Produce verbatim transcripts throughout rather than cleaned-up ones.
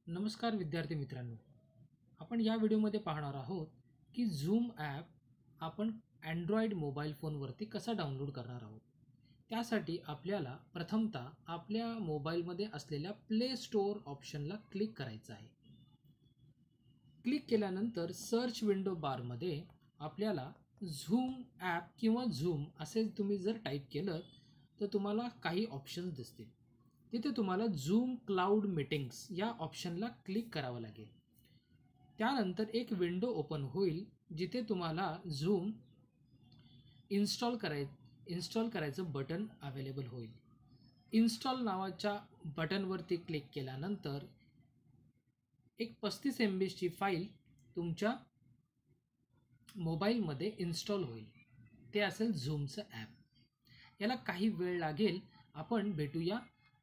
नमस्कार विद्यार्थी मित्रांनो, आपण या व्हिडिओमध्ये पाहणार आहोत की झूम ॲप आपण अँड्रॉइड मोबाईल फोनवरती कसा डाउनलोड करणार आहोत. त्यासाठी आपल्याला प्रथमतः आपल्या मोबाईलमध्ये असलेल्या प्ले स्टोअर ऑप्शनला क्लिक करायचं आहे. क्लिक केल्यानंतर सर्च विंडो बारमध्ये आपल्याला झूम ॲप किंवा झूम असे तुम्ही जर टाईप केलं तर तुम्हाला काही ऑप्शन्स दिसतील. तिथे तुम्हाला झूम क्लाउड मीटिंग्स या ऑप्शनला क्लिक करावं लागेल. त्यानंतर एक विंडो ओपन होईल जिथे तुम्हाला झूम इन्स्टॉल कराय इन्स्टॉल करायचं बटन अवेलेबल होईल. इन्स्टॉल नावाच्या बटनवरती क्लिक केल्यानंतर एक पस्तीस एम बीची फाईल तुमच्या मोबाईलमध्ये इन्स्टॉल होईल. ते असेल झूमचं ॲप. याला काही वेळ लागेल. आपण भेटूया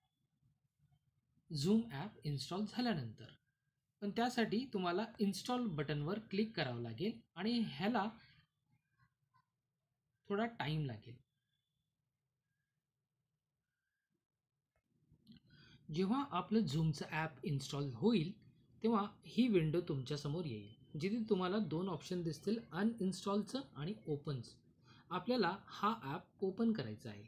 झूम ॲप इन्स्टॉल झाल्यानंतर. पण त्यासाठी तुम्हाला इन्स्टॉल बटनवर क्लिक करावं लागेल आणि ह्याला थोडा टाईम लागेल. जेव्हा आपलं झूमचं ॲप इन्स्टॉल होईल तेव्हा ही विंडो तुमच्यासमोर येईल, जिथे तुम्हाला दोन ऑप्शन दिसतील, अनइन्स्टॉलचं आणि ओपनचं. आपल्याला हा ॲप ओपन करायचा आहे.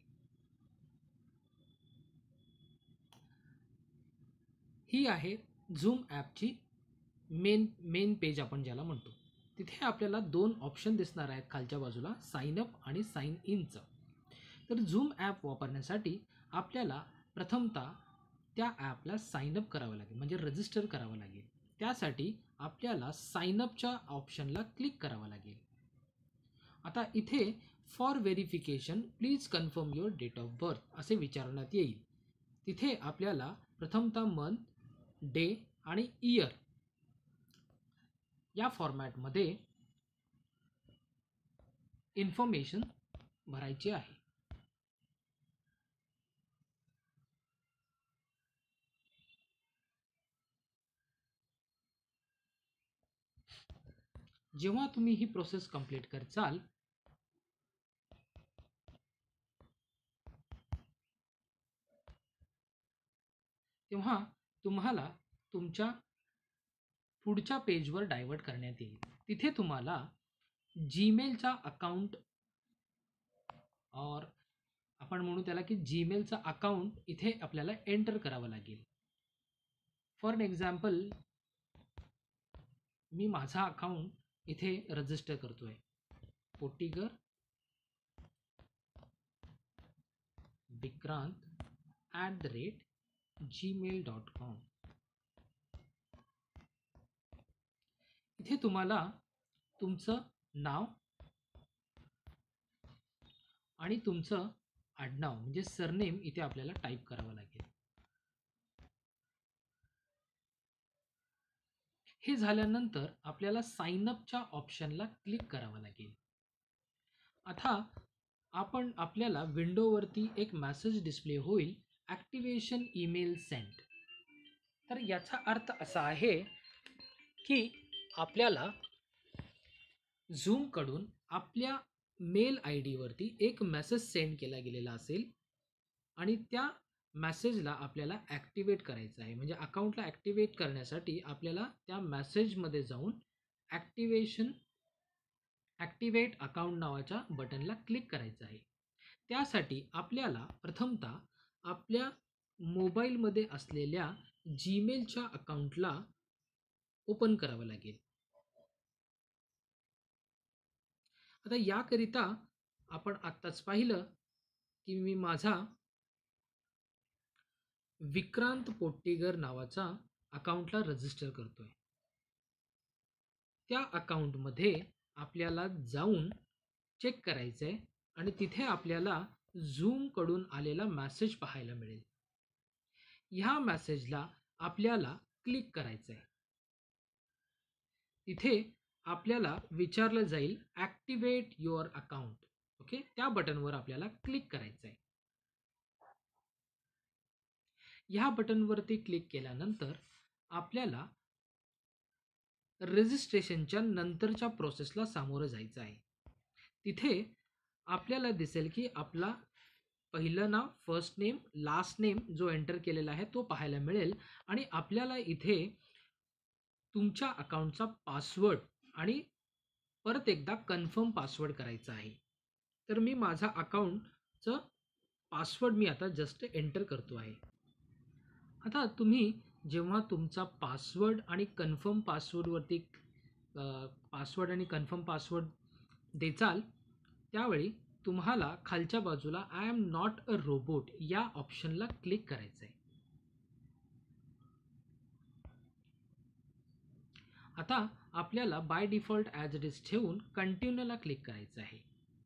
ही आहे झूम ॲपची मेन मेन पेज आपण ज्याला म्हणतो. तिथे आपल्याला दोन ऑप्शन दिसणार आहेत खालच्या बाजूला, साइन अप आणि साइन इनचं. तर झूम ॲप वापरण्यासाठी आपल्याला प्रथमतः त्या ॲपला साइन अप करावं लागेल, म्हणजे रजिस्टर करावं लागेल. त्यासाठी आपल्याला साइन अपच्या ऑप्शनला क्लिक करावं लागेल. आता इथे for verification please confirm your date of birth असे विचारण्यात येईल. तिथे आपल्याला प्रथमतः मंथ, डे आणि इयर या फॉर्मॅटमध्ये इन्फॉर्मेशन भरायची आहे. जेव्हा तुम्ही ही प्रोसेस कंप्लीट करचाल तेव्हा तुम्हाला तुमच्या पुढच्या पेजवर डायव्हर्ट करण्यात येईल. तिथे तुम्हाला जीमेलचा अकाउंट और आपण म्हणू त्याला की जीमेलचा अकाउंट इथे आपल्याला एंटर करावं लागेल. फॉर एक्झाम्पल मी माझा अकाउंट इथे रजिस्टर करतोय, पोट्टीगर Vikrant at the rate Gmail dot com. इथे तुम्हाला तुमचं नाव आणि तुमचं आडनाव म्हणजे सरनेम इथे आपल्याला टाईप करावं लागेल. हे झाल्यानंतर आपल्याला साइन अपच्या ऑप्शनला क्लिक करावं लागेल. आता आपण आपल्याला विंडोवरती एक मेसेज डिस्प्ले होईल, ॲक्टिवेशन ईमेल सेंट. तर याचा अर्थ असा आहे की आपल्याला झूमकडून आपल्या मेल आय डीवरती एक मेसेज सेंड केला गेलेला असेल आणि त्या मेसेजला आपल्याला ॲक्टिवेट करायचं आहे. म्हणजे अकाउंटला ॲक्टिवेट करण्यासाठी आपल्याला त्या मेसेजमध्ये जाऊन ॲक्टिवेशन ॲक्टिवेट अकाउंट नावाच्या बटनला क्लिक करायचं आहे. त्यासाठी आपल्याला प्रथमतः आपल्या मोबाईलमध्ये असलेल्या जीमेलच्या अकाउंटला ओपन करावं लागेल. आता याकरिता आपण आत्ताच पाहिलं की मी माझा विक्रांत पोट्टीगर नावाचा अकाउंटला रजिस्टर करतोय. त्या अकाउंटमध्ये आपल्याला जाऊन चेक करायचं आहे आणि तिथे आपल्याला झूमकडून आलेला मेसेज पाहायला मिळेल. ह्या मेसेजला आपल्याला क्लिक करायचं आहे. तिथे आपल्याला विचारलं जाईल ॲक्टिवेट युअर अकाउंट. ओके, त्या बटनवर आपल्याला क्लिक करायचं आहे. ह्या बटनवरती क्लिक केल्यानंतर आपल्याला रजिस्ट्रेशनच्या नंतरच्या प्रोसेसला सामोरं जायचं आहे. तिथे आपल्याला दिसेल की आपला पहिलं नाव, फर्स्ट नेम, लास्ट नेम जो एंटर केलेला आहे तो पाहायला मिळेल आणि आपल्याला इथे तुमच्या अकाउंटचा पासवर्ड आणि परत एकदा कन्फर्म पासवर्ड करायचा आहे. तर मी माझा अकाउंटचं पासवर्ड मी आता जस्ट एंटर करतो आहे. आता तुम्ही जेव्हा तुमचा पासवर्ड आणि कन्फर्म पासवर्डवरती पासवर्ड आणि कन्फर्म पासवर्ड देचाल त्यावेळी तुम्हाला खालच्या बाजूला I am not a robot या ऑप्शनला क्लिक करायचं आहे. आता आपल्याला by default as it is ठेवून कंटिन्यूला क्लिक करायचं आहे.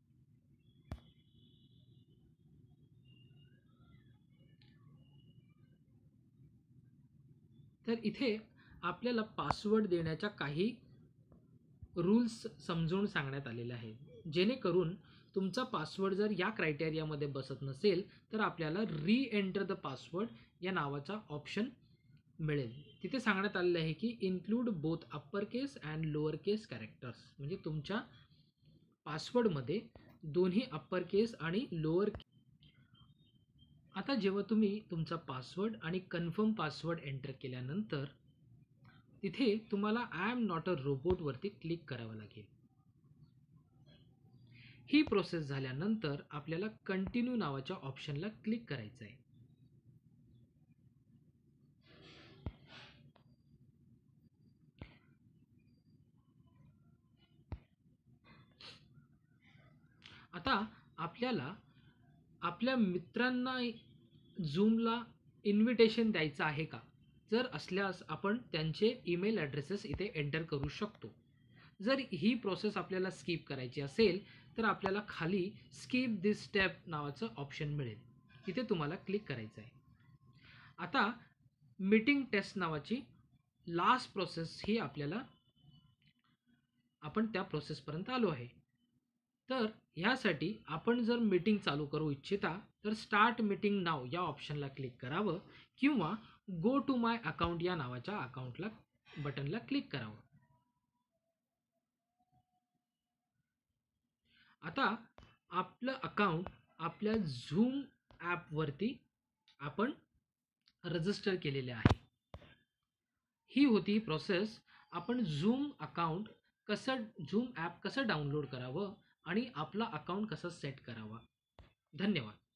तर इथे आपल्याला पासवर्ड देण्याच्या काही रूल्स समजून सांगण्यात आलेले आहे, जेणेकरून तुमचा पासवर्ड जर या क्रायटेरियामध्ये बसत नसेल तर आपल्याला री एंटर द पासवर्ड या नावाचा ऑप्शन मिळेल. तिथे सांगण्यात आलेलं आहे की include both upper case and lower case characters, म्हणजे तुमच्या पासवर्डमध्ये दोन्ही अप्पर केस आणि लोअर. आता जेव्हा तुम्ही तुमचा पासवर्ड आणि कन्फर्म पासवर्ड एंटर केल्यानंतर तिथे तुम्हाला आय एम नॉट अ रोबोटवरती क्लिक करावं लागेल. ही प्रोसेस झाल्यानंतर आपल्याला कंटिन्यू नावाच्या ऑप्शनला क्लिक करायचं आहे. आता आपल्याला आपल्या मित्रांना झूमला इन्व्हिटेशन द्यायचं आहे का? जर असल्यास आपण त्यांचे ईमेल ॲड्रेसेस इथे एंटर करू शकतो. जर ही प्रोसेस आपल्याला स्किप करायची असेल तर आपल्याला खाली स्किप दिस स्टेप नावाचं ऑप्शन मिळेल, तिथे तुम्हाला क्लिक करायचं आहे. आता मीटिंग टेस्ट नावाची लास्ट प्रोसेस ही आपल्याला आपण त्या प्रोसेसपर्यंत आलो आहे. तर ह्यासाठी आपण जर मीटिंग चालू करू इच्छिता तर स्टार्ट मीटिंग नाव या ऑप्शनला क्लिक करावं किंवा गो टू माय अकाउंट या नावाच्या अकाउंटला बटनला क्लिक करावं. आता आपलं अकाउंट आपल्या झूम ॲपवरती आपण रजिस्टर केलेले आहे. ही होती प्रोसेस. आपण झूम अकाउंट कसं झूम ॲप कसं डाउनलोड करावं आणि आपला अकाउंट कसं सेट करावा. धन्यवाद.